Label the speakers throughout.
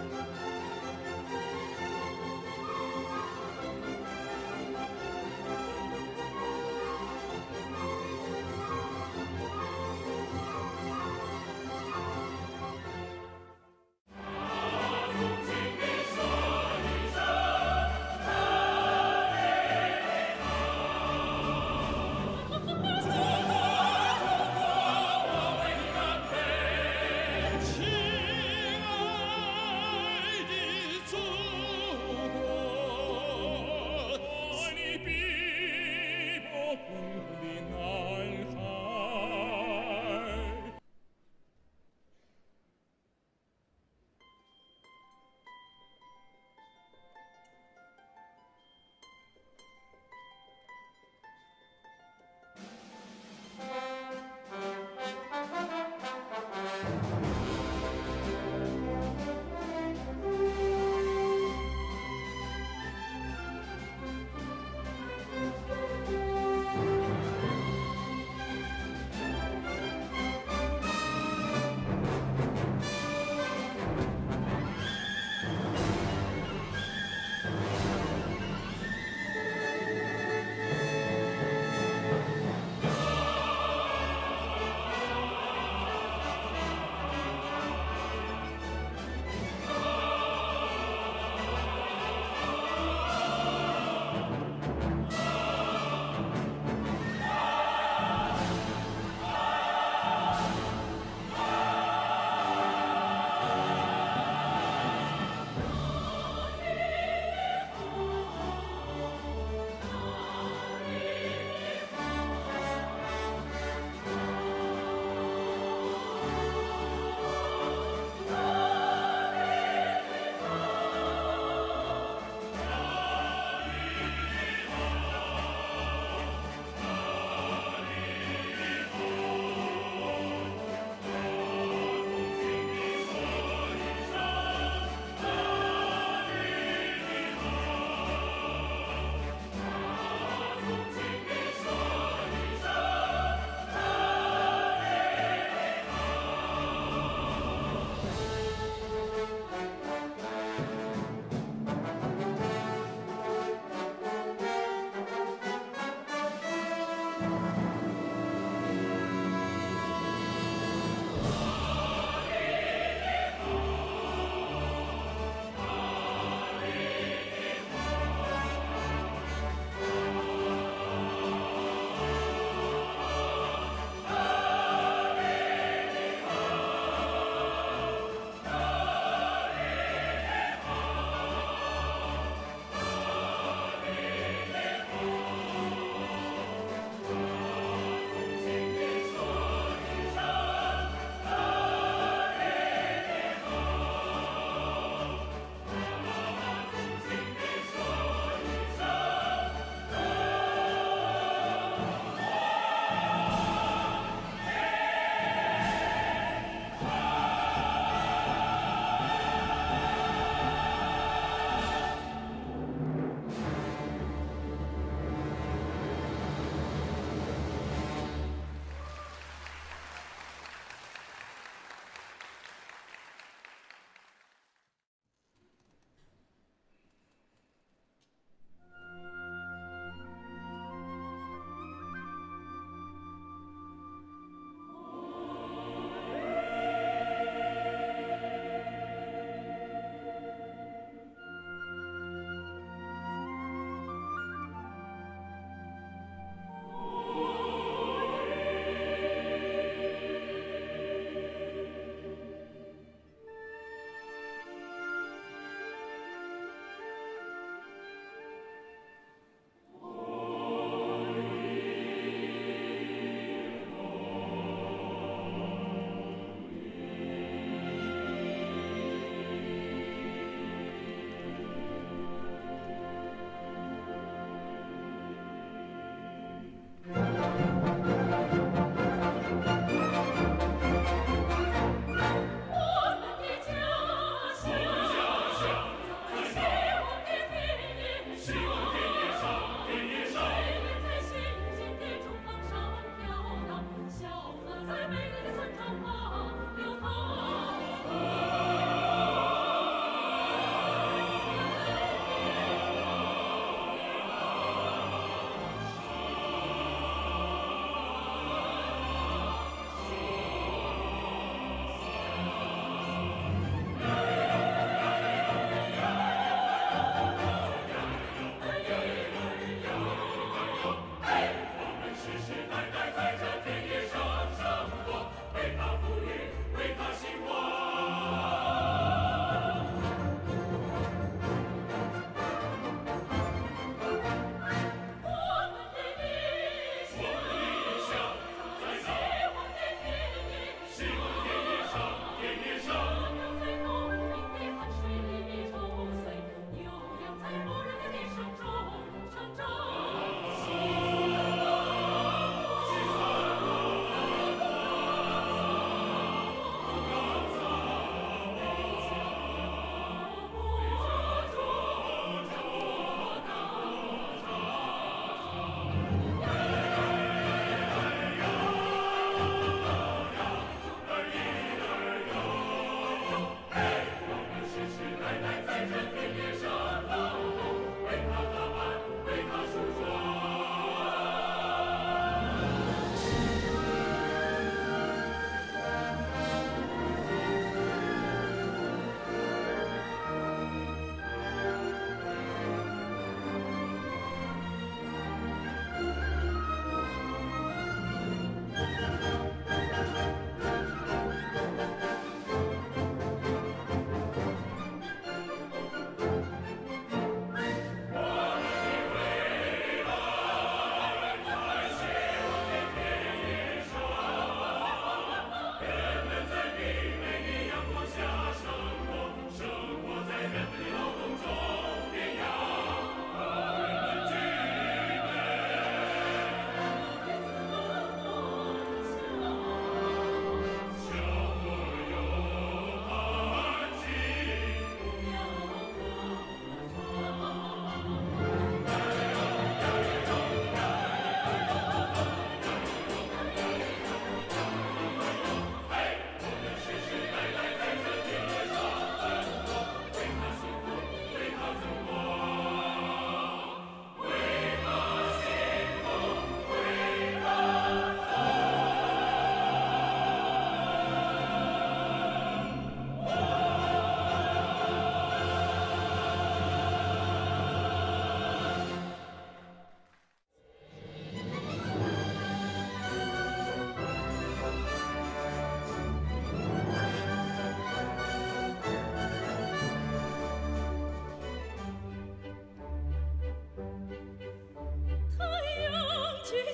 Speaker 1: 亲爱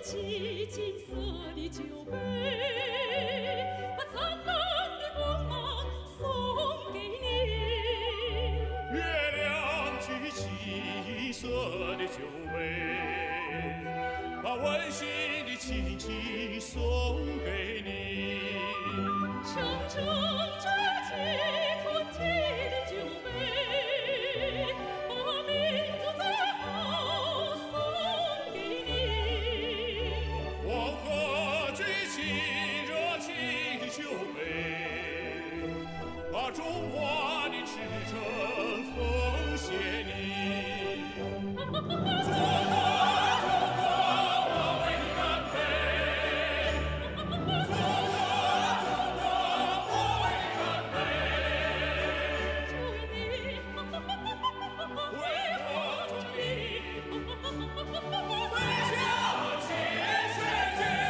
Speaker 1: 起金色的酒杯，把灿烂的光芒送给你。
Speaker 2: 月亮举起金色的酒杯，把温馨的亲情送给你。
Speaker 1: 象征着气团结的酒杯，把民族自豪送给你。
Speaker 2: 黄河举起热情的酒杯，把中华的赤诚奉献你。中国，中国，我为你干杯！中国，中国，我为你干杯！
Speaker 1: 祝愿你
Speaker 2: 辉煌壮丽，飞向全世界。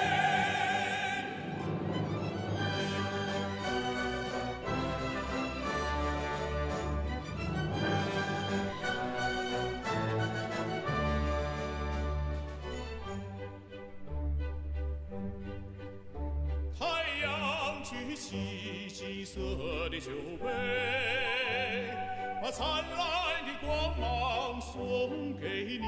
Speaker 2: 太阳举起金色的酒杯，把灿烂的光芒送给你。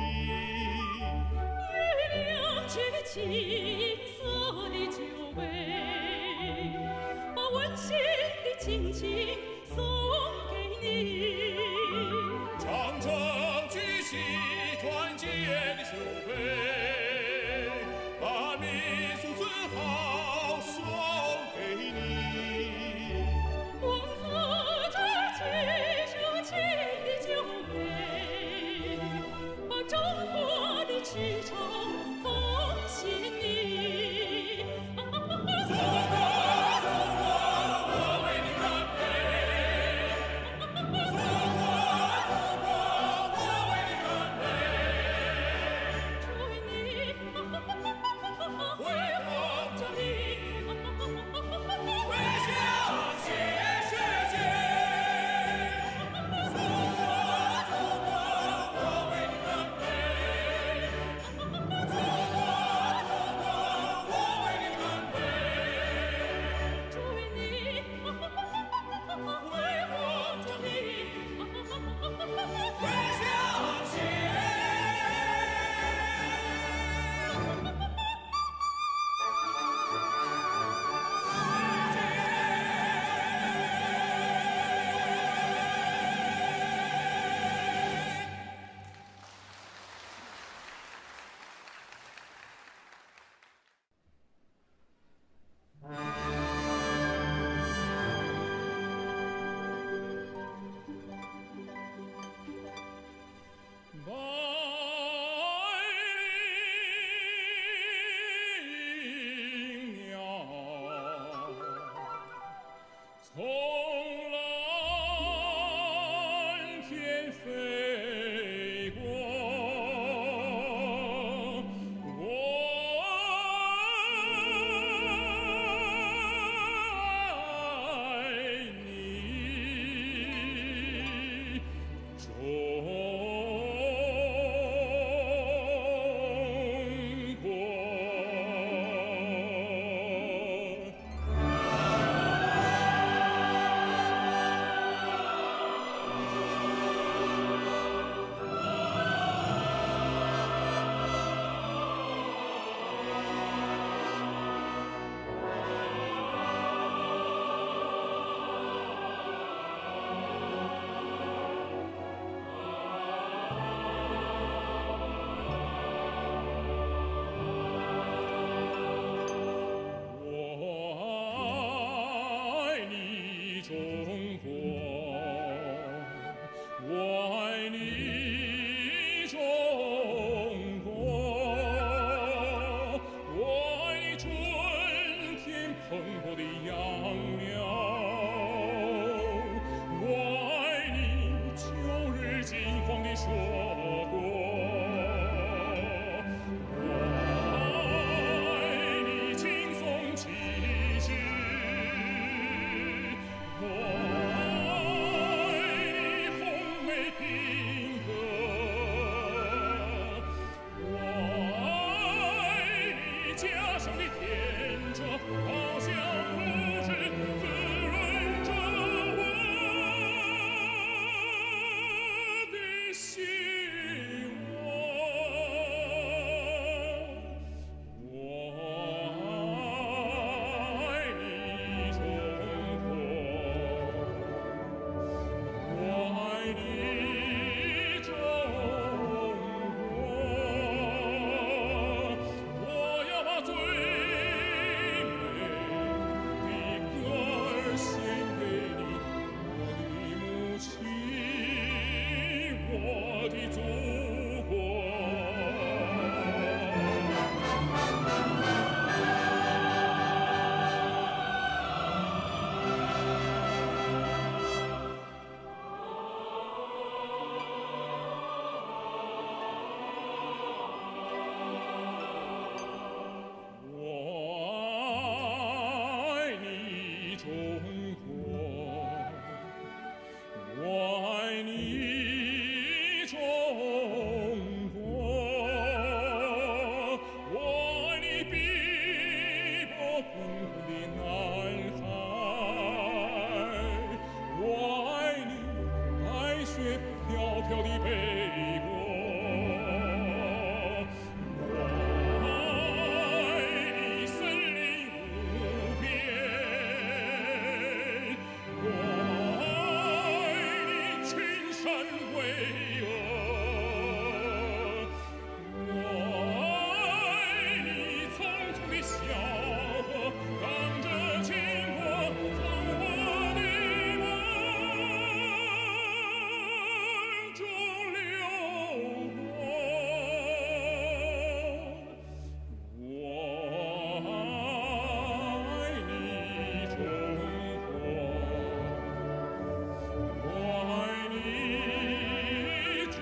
Speaker 1: 月亮举起银色的酒杯，把温馨的亲情送给你。
Speaker 2: 长城举起团结的酒杯，把民族自豪送给你。
Speaker 1: 黄河举起热情的酒杯，把中国的赤诚奉献你。
Speaker 2: 中国，中国，我为你干杯！中国，中国，我为你干杯！
Speaker 1: 祝愿你
Speaker 2: 辉煌壮丽，飞向全世界。中国，中国，我为你干杯！中国，中国，我为你干杯！
Speaker 1: 祝愿你
Speaker 2: 辉煌壮丽，飞向全世界。百灵鸟从蓝天飞过，我爱你，中我的北国。我爱你森林无边，我爱你群山巍峨，我爱你匆匆的小河，荡着清波从我的梦中流过。我爱你中国，我爱你中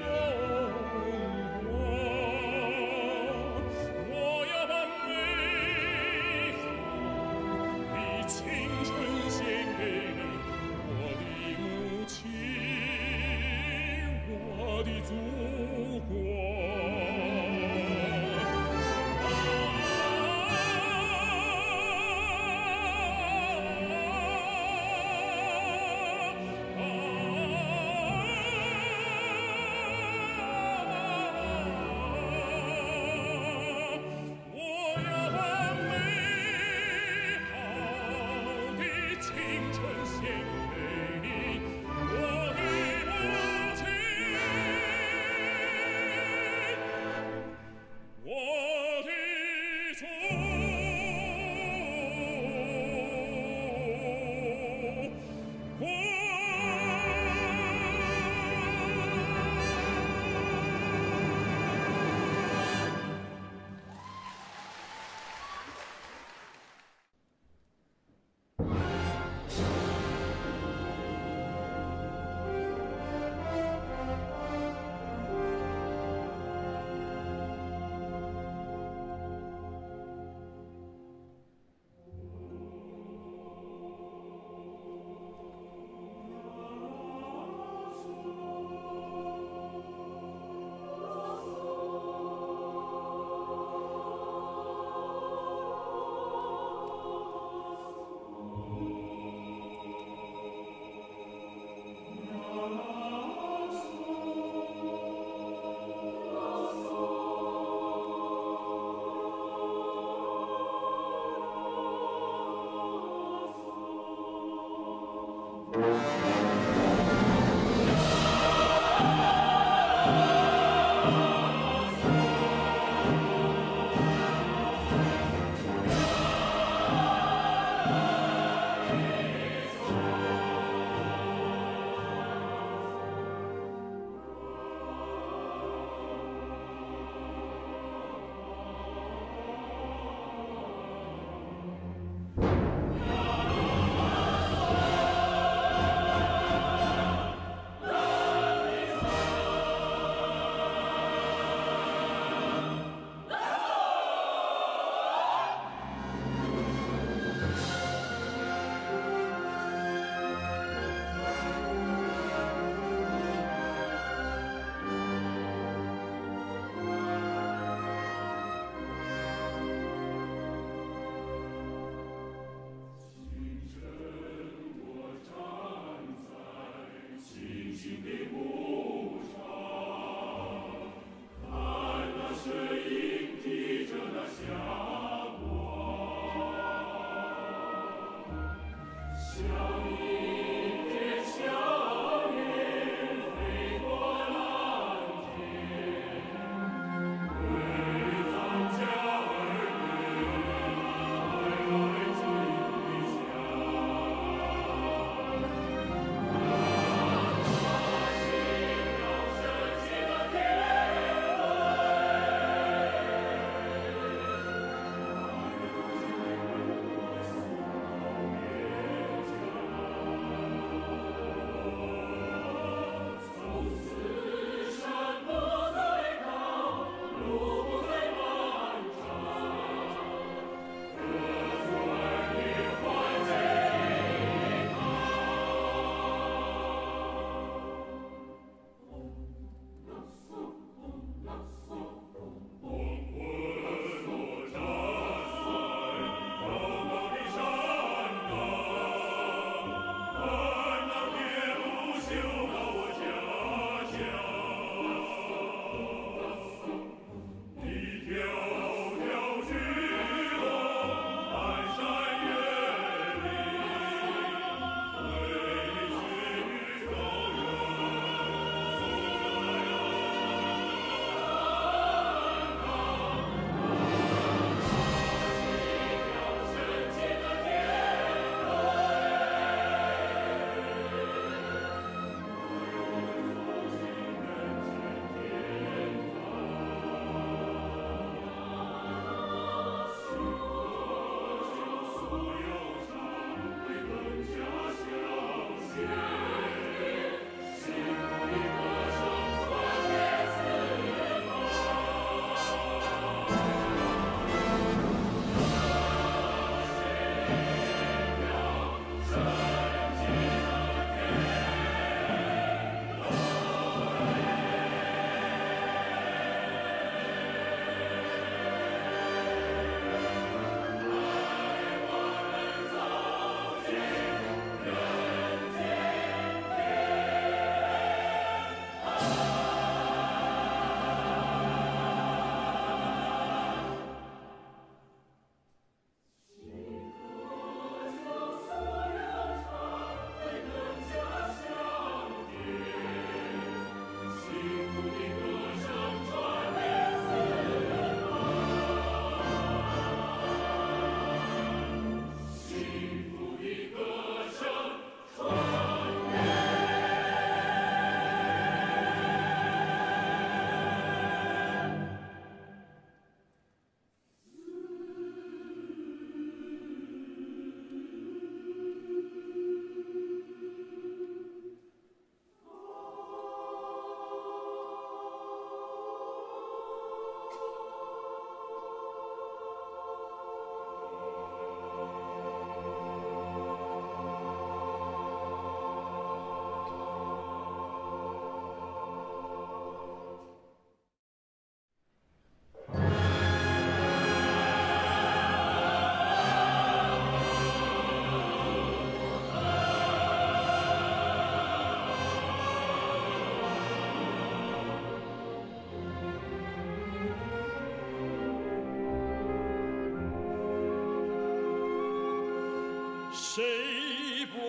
Speaker 2: 谁不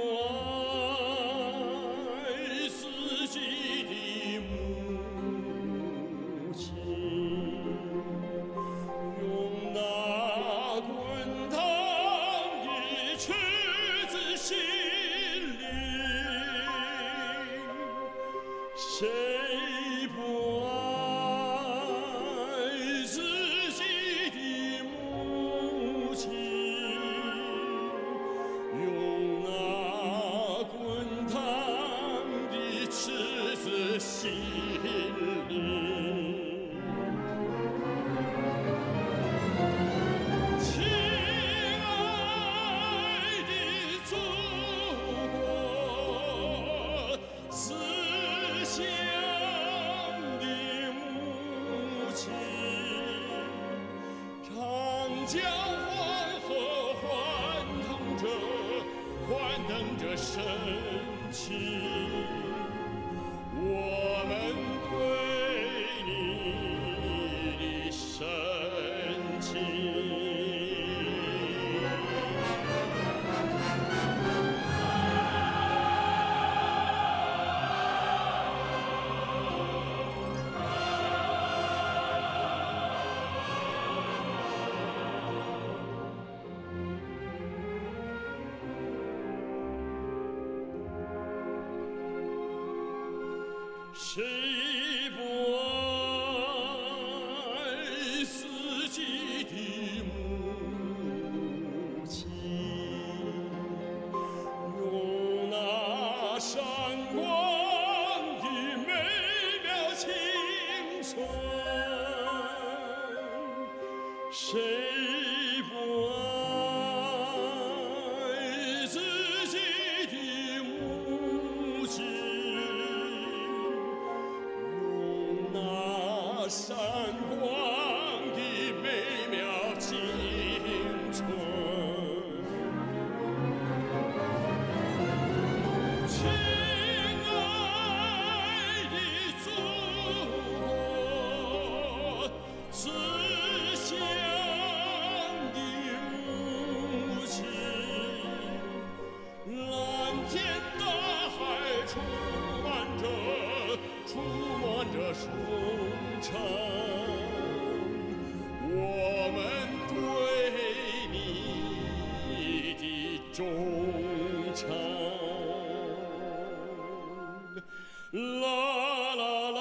Speaker 2: 爱自己的母亲？用那滚烫的赤子心灵，谁不爱自己的母亲？用那滚烫的赤子心灵，亲爱的祖国，思乡的母亲，长江黄河欢腾着深情，我们对你的深情。谁不爱自己的母亲？用那闪光的美妙青春，谁不爱自己的母亲？闪光的美妙青春，亲爱的祖国，思乡的母亲，蓝天大海充满着忠诚，我们对你的忠诚。啦啦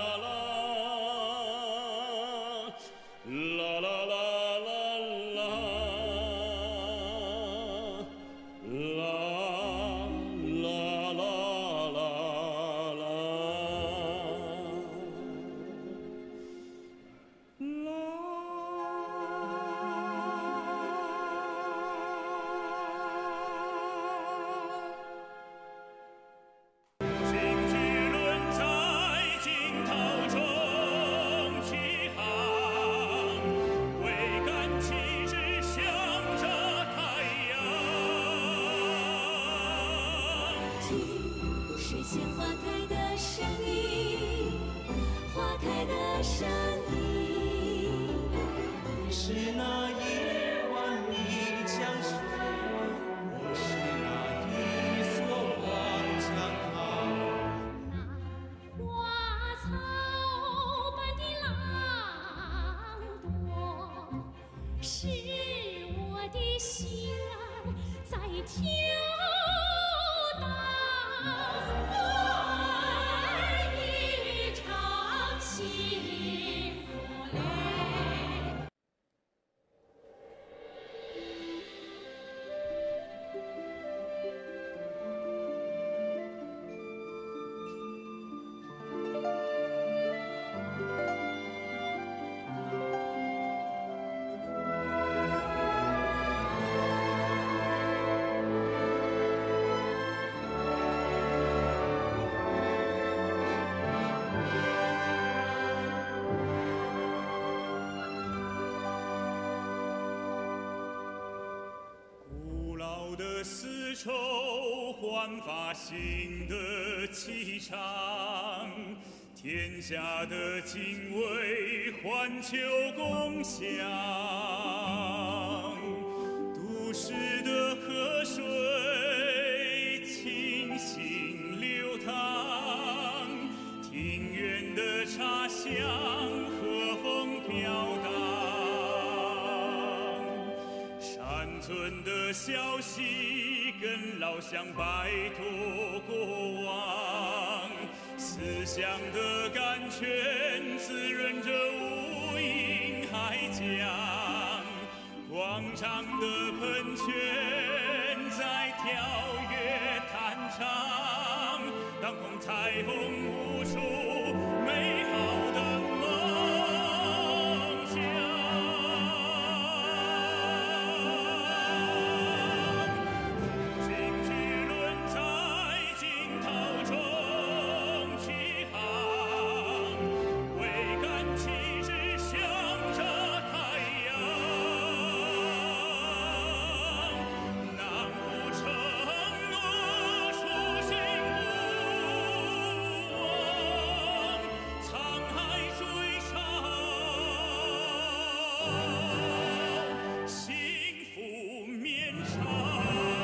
Speaker 2: 啦。La la la la la
Speaker 1: 见花开的声音，花开的声音。
Speaker 3: 你是那一万里江水，我是那一所望江涛。
Speaker 1: 那花草般的浪朵，是我的心儿在跳荡。我一场幸福泪。
Speaker 2: 古老的丝绸焕发新的气象，天下的敬畏换求共享。都市的河水清新流淌，庭院的茶香和风飘荡。山村的消息跟老乡拜托过往，思乡的甘泉滋润着无垠海疆，广场的喷泉在跳跃弹唱，当空彩虹无数美好的梦想。京巨轮在惊涛中起航，桅杆旗帜向着太阳。南湖城我初心不忘，沧海追潮，幸福绵长。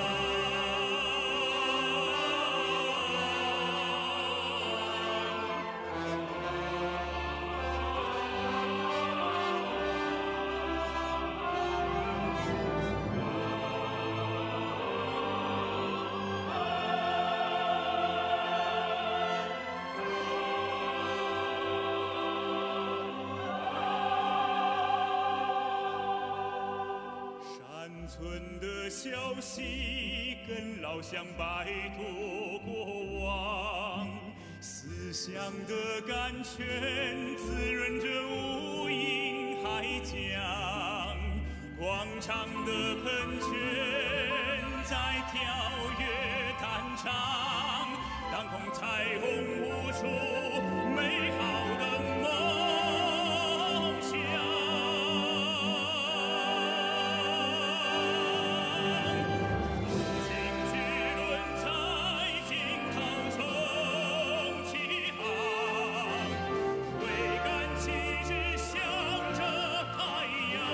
Speaker 2: 山村的消息跟老乡拜托过往，思乡的甘泉滋润着无垠海疆，广场的喷泉在跳跃弹唱，当空彩虹无数美好的梦想。京巨轮在惊涛中起航，桅杆旗帜向着太阳。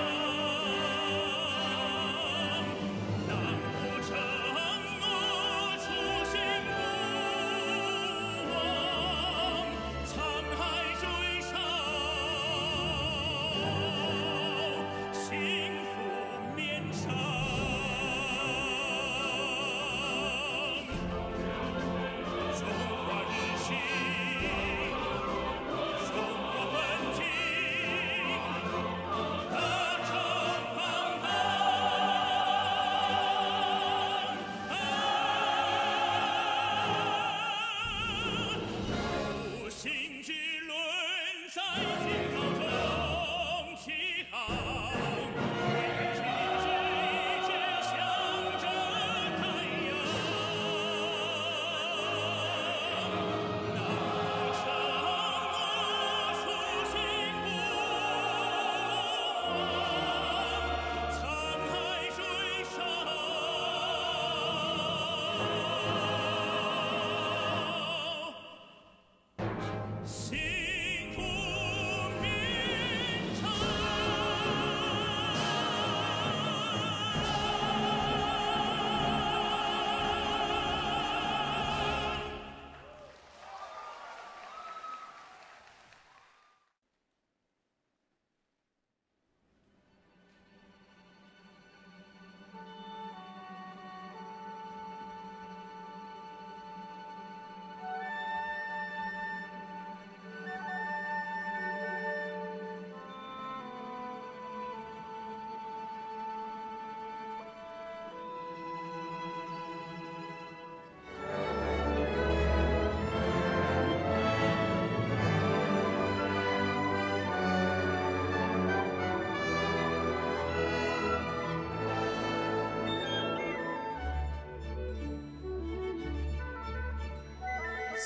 Speaker 2: 南湖城我初心不忘，沧海追潮，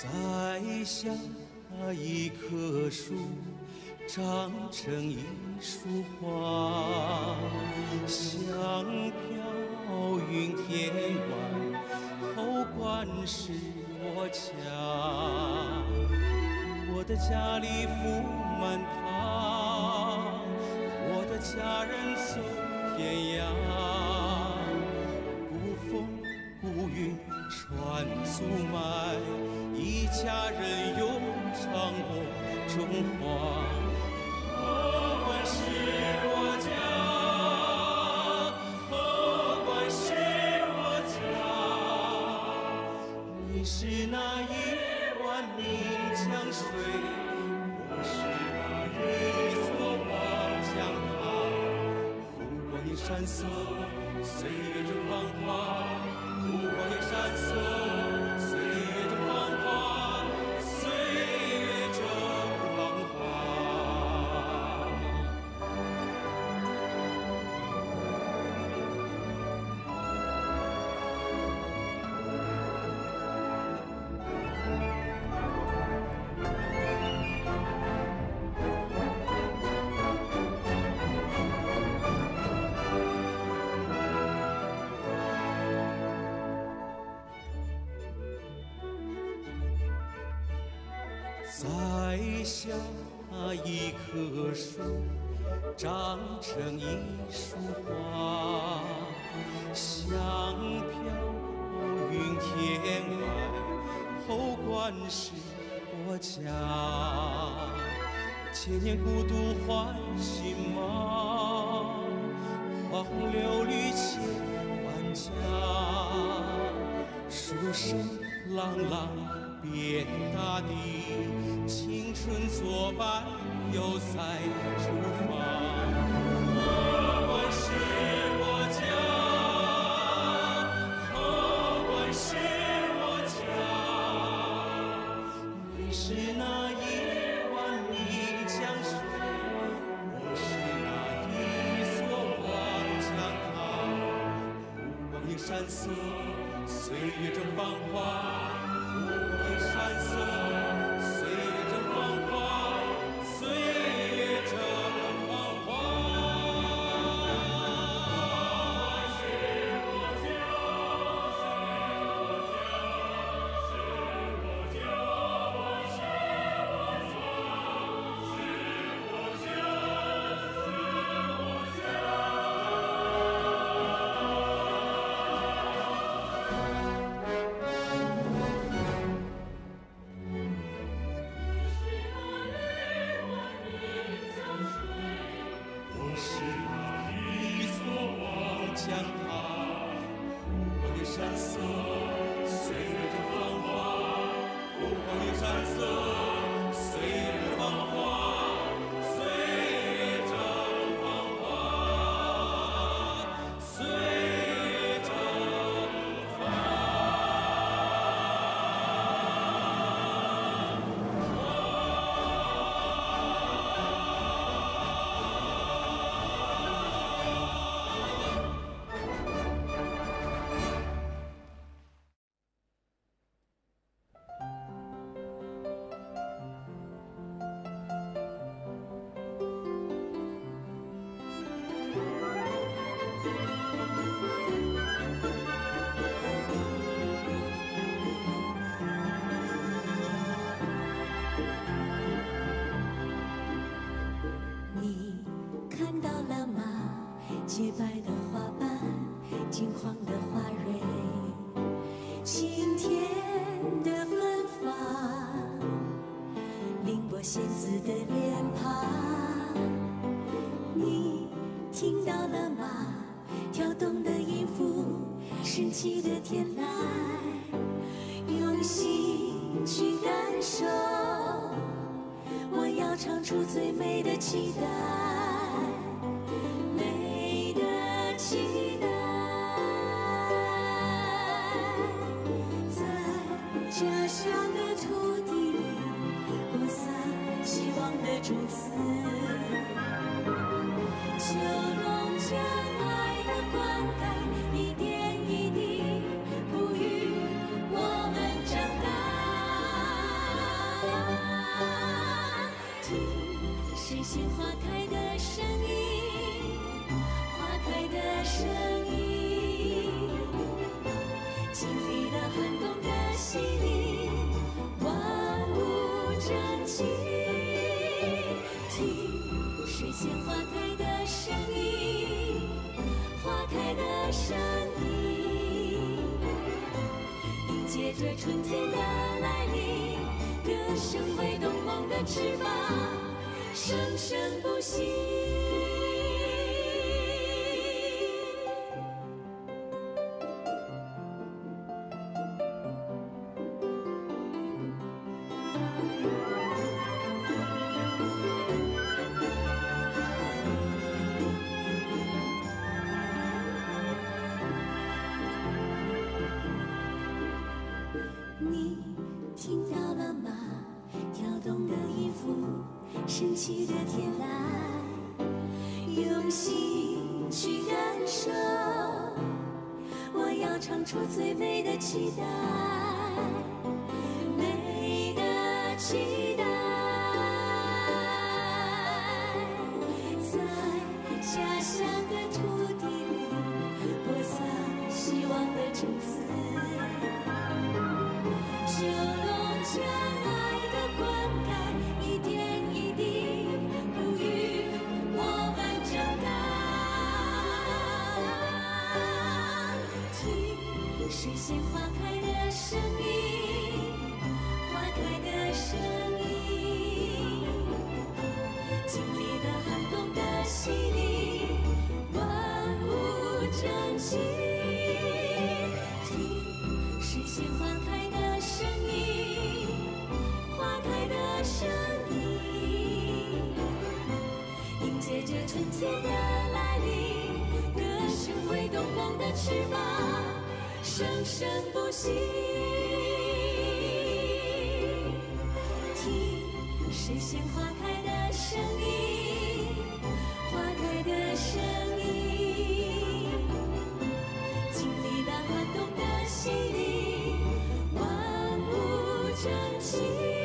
Speaker 3: 栽下一棵树，长成一束花，香飘云天外，后冠是我家。我的家里富满它，我的家人走天涯，古风古韵传祖脉，一家人永唱我中华。后冠是我家，后冠是我家。你是那一碗岷江水，我是那一座望江塔。湖光也山色，岁月正芳华。湖光也山色，岁月正芳华，岁月正芳华。栽下一棵树，长成一束花，香飘云天外，后冠是我家。千年孤独换新马，花红柳绿千万家。书声朗朗遍大地，青春作伴又再出发。后冠是我家，后冠是我家。你是那一碗岷江水，我是那一座望江塔。湖光也山色，岁月正芳华。湖光也山色，岁月正芳华，岁月正芳华。我是那一座望江塔，湖光也山色，岁月正芳华。湖光也山色，岁月正芳华，岁月正芳华，岁月正芳
Speaker 4: 你看到了吗？洁白的花瓣，金黄的花蕊，晴天的芬芳，凌波仙子的脸庞。你听到了吗？跳动的音符，神奇的天籁，用心去感受。我要唱出最美的期待，美的期待，在家乡的土地里播撒希望的种子，就用将爱的灌溉，一点一滴哺育我们长大。 的声音，迎接着春天的来临，歌声挥动梦的翅膀，生生不息。你听到了吗？跳动的音符，神奇的天籁，用心去感受，我要唱出最美的期待，美的期待，在家乡的土地里播撒希望的种子。就用将爱的灌溉，一点一滴哺育我们长大。听水仙花开的声音，花开的声音，经历了寒冬的洗礼，万物珍惜。听水仙花开的声音，花开的声音，迎接着春天的来临，歌声挥动梦的翅膀，生生不息。听水仙花开的声音，花开的声音，经历了寒冬的洗礼，万物珍惜。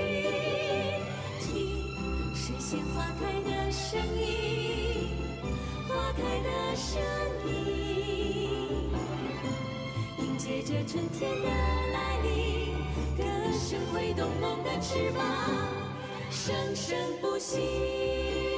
Speaker 4: 听水仙花开的声音，花开的声音，迎接着春天的来临，歌声挥动梦的翅膀，生生不息。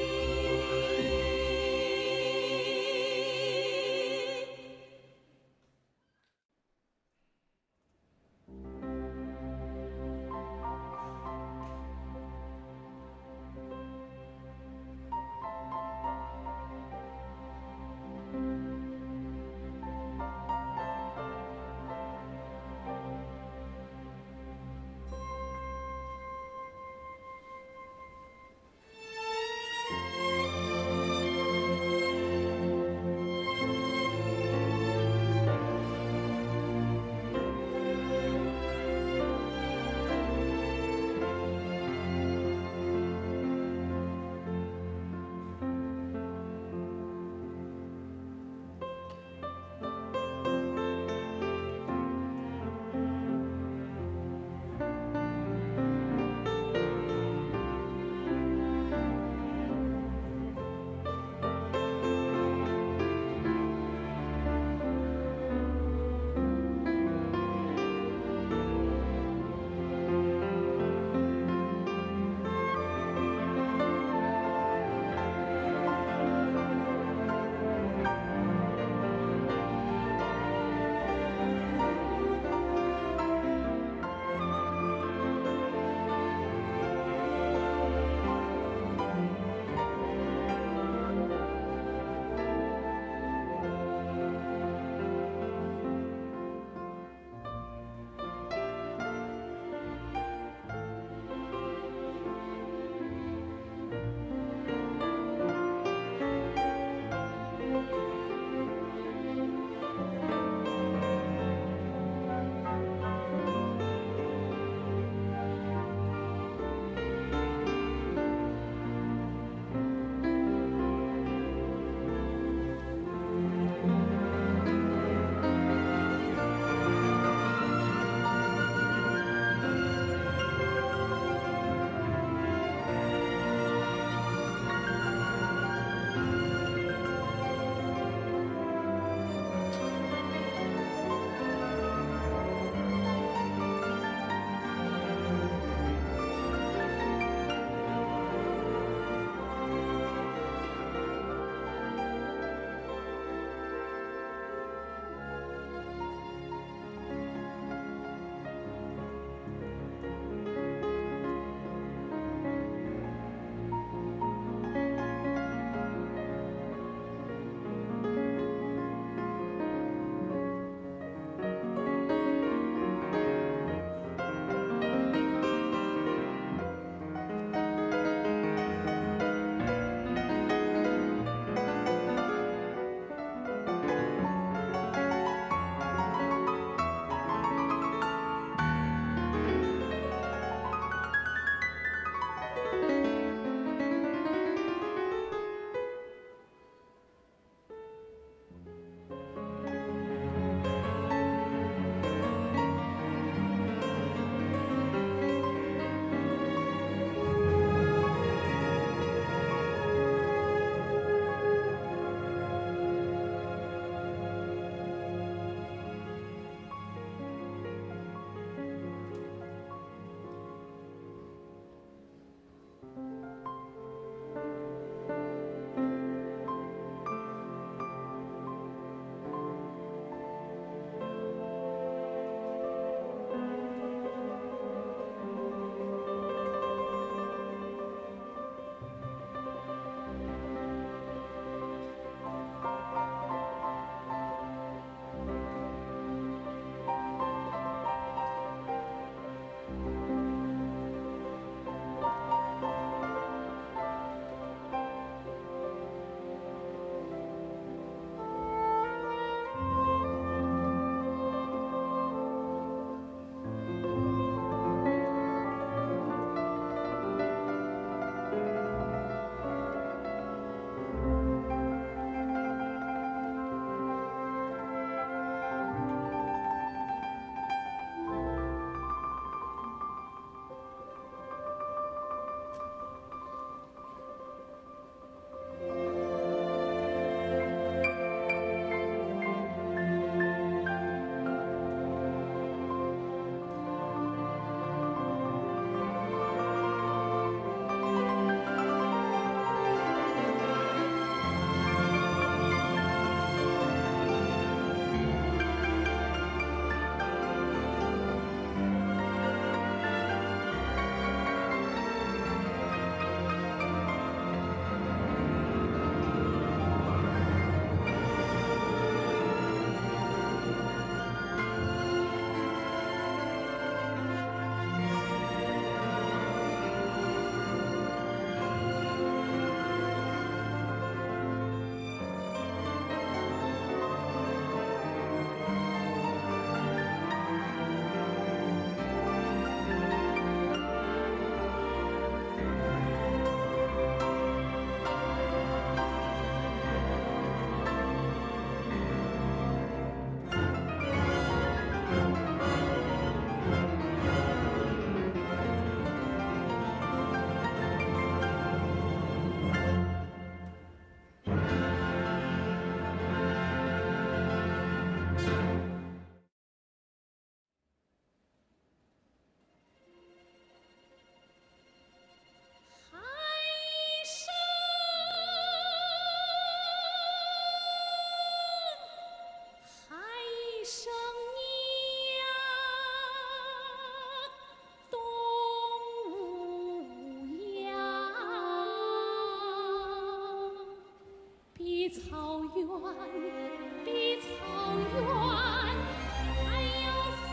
Speaker 1: 比草原还要丰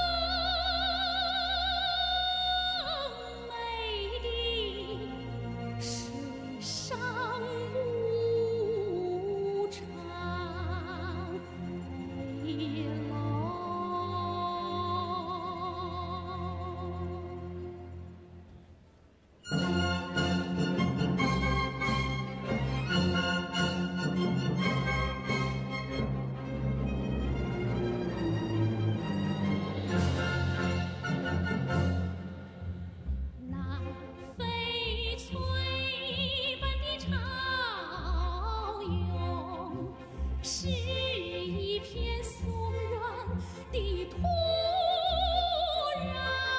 Speaker 1: 美的世上无常北楼。那翡翠般的潮涌，是一片松软的土壤，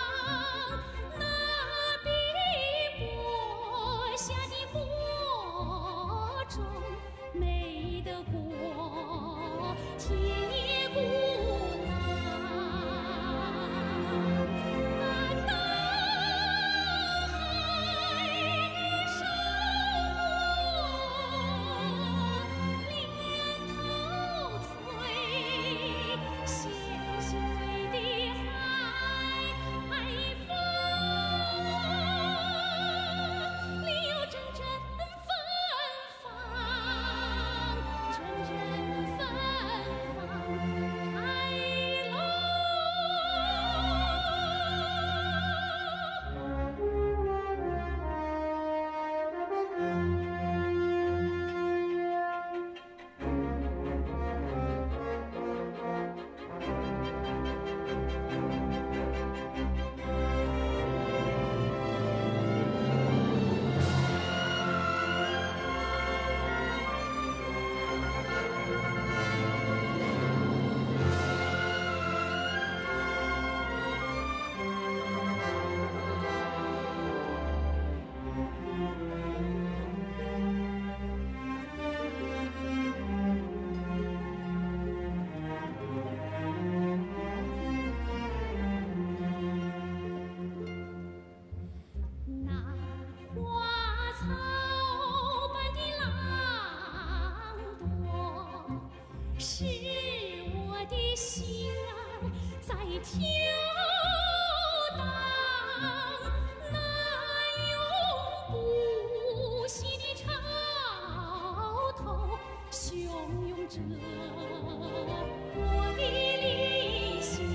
Speaker 1: 那比播下的播种美得过田野古朗。大海的守护，莲头翠，纤细的海风，里有阵阵芬芳，阵阵芬芳开朗。那花草般的浪朵，是我的心儿在跳荡，那永不息的潮头，汹涌着我的理想。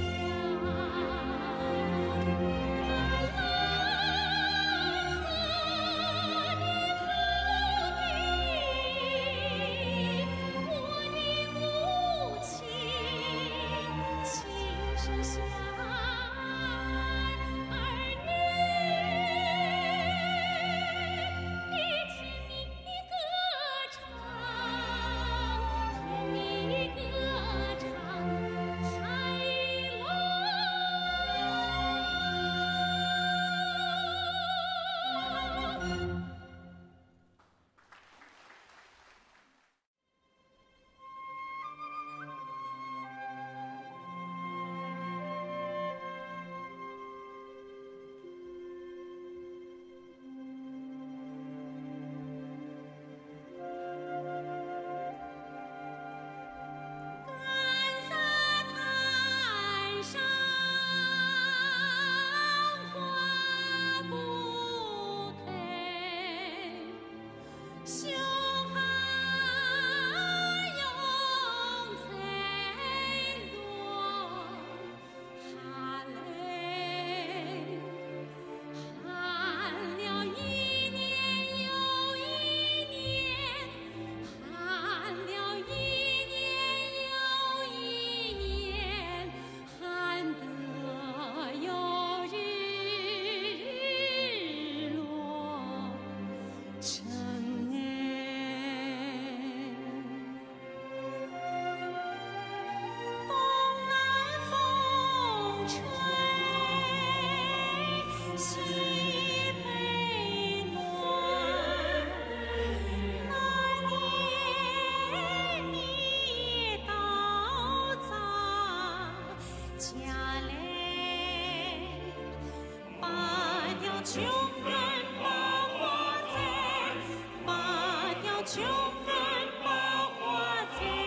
Speaker 1: 穷人把花栽。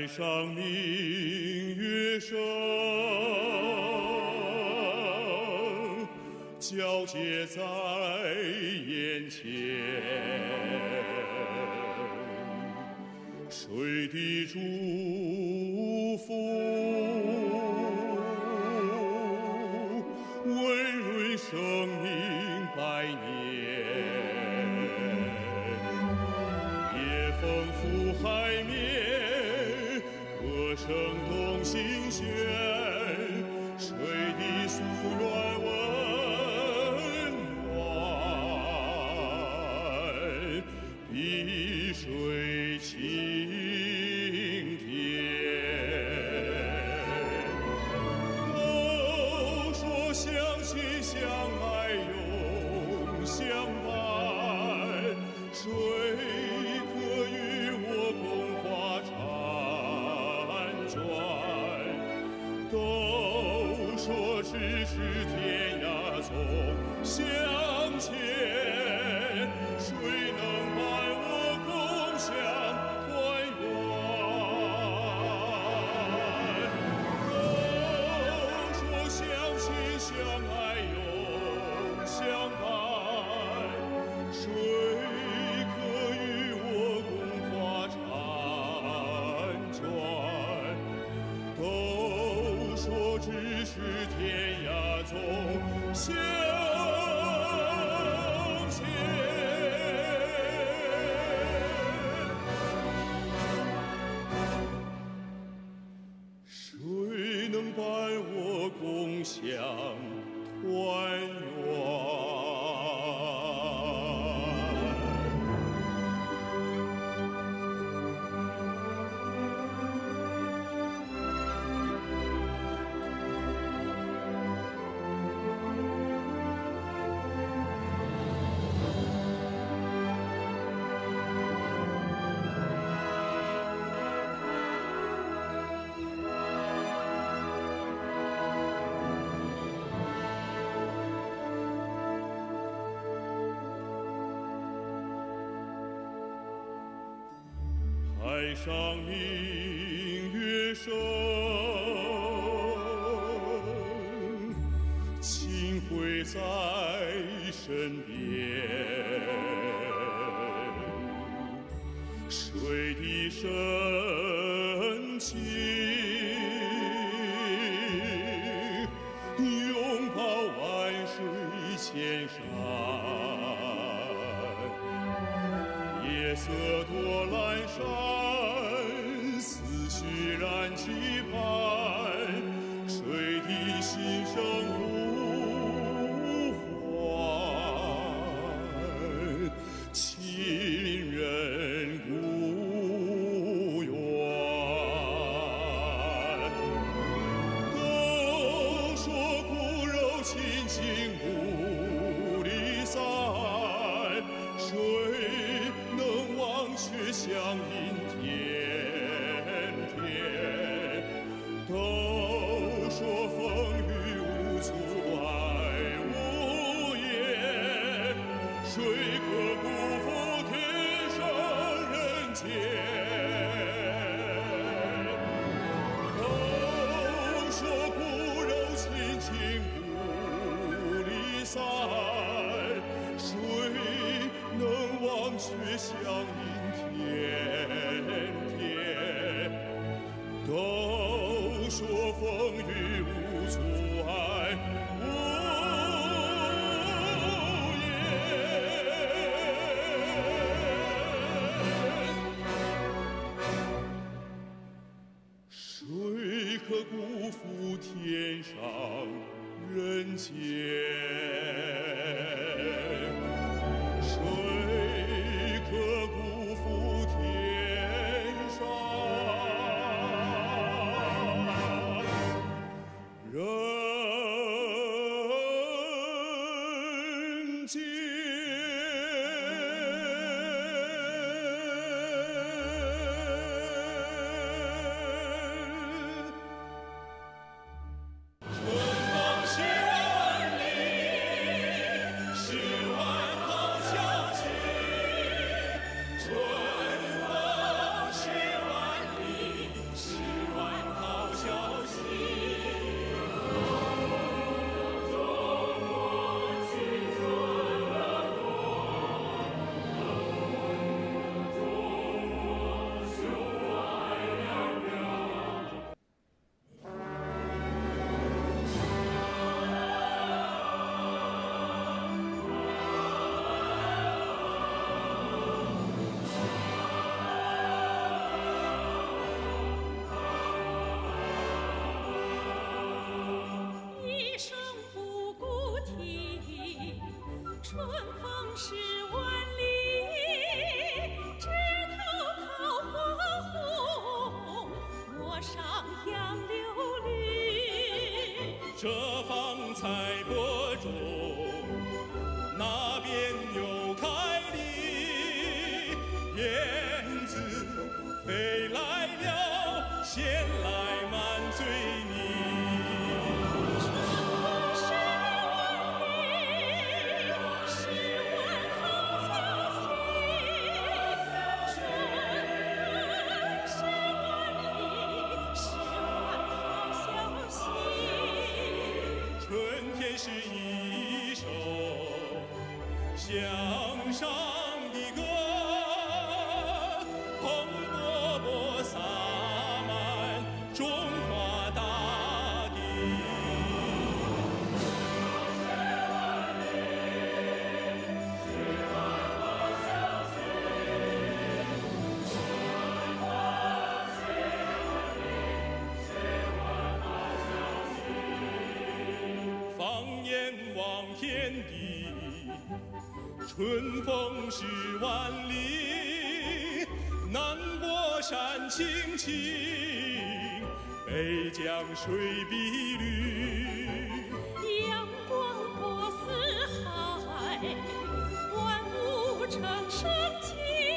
Speaker 2: 海上明月生，皎洁在眼前。水的祝福，温润生命百年。夜风拂海面，歌声动心弦。水的溯源温暖，碧水清甜。都说相亲相爱永相伴，水可与我共话婵娟。都说咫尺天涯总相牵，谁能伴我共享团圆？都说相亲相爱永相伴，谁可与我共话婵娟？都说咫尺天涯总相牵。谁能伴我共享团圆？海上明月生，亲会在身边。水的深情，拥抱万水千山。夜色多阑珊，思绪燃期盼。水的心声呼唤，亲人故园。都说骨肉亲情不离散，谁能忘却乡音甜甜？都说风雨无阻，爱无言，谁可辜负天上人间？都说骨肉亲情不离散，谁能忘却乡音甜甜？都说风雨无阻，爱无言。谁可辜负天上人间？谁可辜负天上人间？春风十里，十万好相牵。
Speaker 1: 是万里，枝头桃花红，陌上杨柳绿。
Speaker 2: 这方采播种，那边又开梨。燕子飞来了，衔来满嘴泥。是一首向上的歌，红萝卜洒满中华大地。放眼望天地，春风十万里。南国山青青，北江水碧绿。
Speaker 1: 阳光过四海，万物成生机。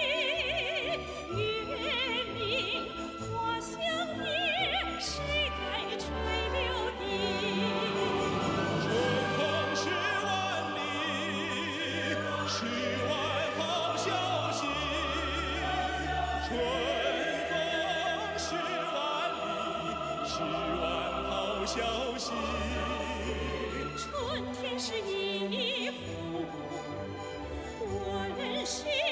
Speaker 1: 月明花香夜，谁该吹柳笛？
Speaker 2: 消息，
Speaker 1: 春天是一幅我人世。